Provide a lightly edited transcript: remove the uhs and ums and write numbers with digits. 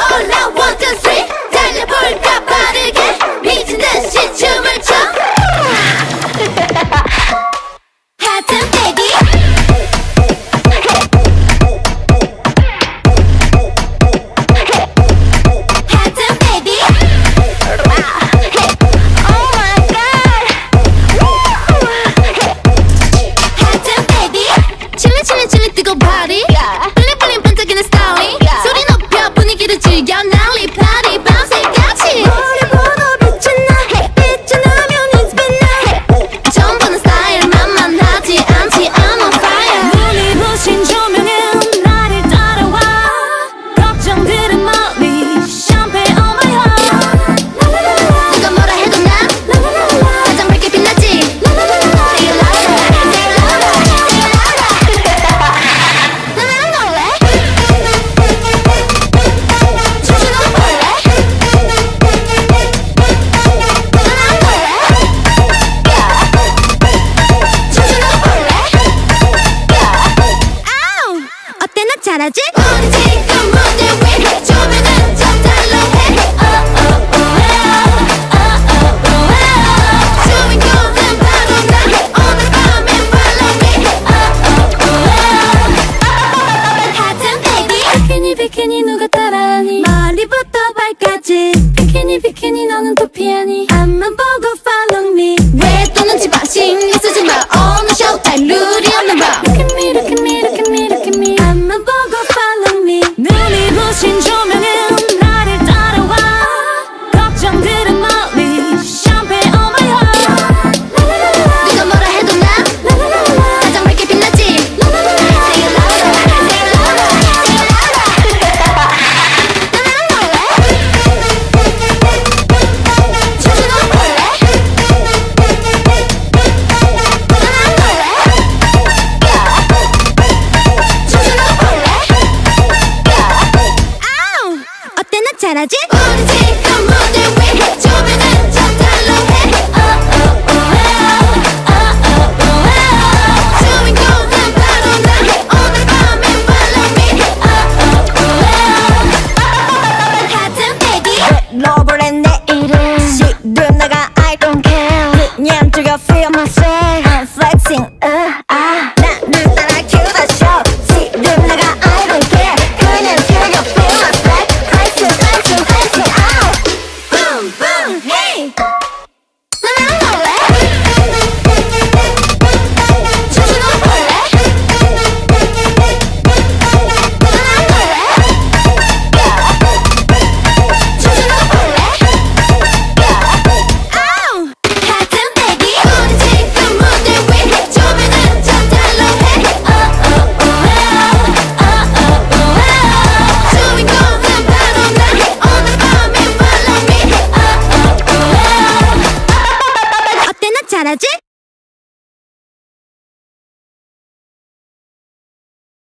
올라 one two three 달려볼까 빠르게 미친 듯이 춤을 춰 하트 빼기 하트 빼기 Oh my god 하트 빼기 칠리 뜨거운 파티 블링블링 반짝이는 스타일링 소리 높여 분위기를 즐겨 난리 파티 밤새 같이 머리 보고 빛이 나면 it's been now 처음 보는 스타일 만만하지 않지 I'm on fire 눈이 부신 조명은 나를 따라와 걱정들은 멀리 샴페인 on my heart 누가 뭐라 해도 난 가장 밝게 빛나지 Say it louder Say it louder Say it louder 난 놀래 춤추는 벌레 어때 나 잘하지? 우리 지금 무대 위 조명은 좀 달로 해 주인공은 바로 나 오늘 밤엔 follow me 하트 빼기 비키니 누가 따라하니 머리부터 발까지 비키니 너는 또 피하니 앞만 보고 follow me 왜 또 눈치 봐 신경 쓰지 마 오늘 쇼 따위 룰이 없는 법 Look at me 앞만 보고 follow me 눈이 부신 조명은 나를 따라와 걱정들은 멀리 샴페인 on my heart 누가 뭐라 해도 난 가장 밝게 빛나지 Say it louder Say it louder Say it louder 난 놀래 춤추는 벌레 어때 나 잘하지? 우리 지금 무대 위 조명은 좀 달로 해 주인공은 바로 나 오늘 밤엔 follow me 하트 빼기 러블의 내 이름 시름 나가 I don't care 그냥 즐겨 feel myself I'm flexing 나를 따라 cue the show 시름 나가 I don't care 그냥 즐겨 feel myself flexing out boom boom hey 난 놀래 춤추는 벌레 난 놀래 춤추는 벌레 하트 빼기 우리 지금 무대 위 조명은 좀 달로 해 주인공은 바로 나 오늘 밤엔 follow me 어때 나 잘하지?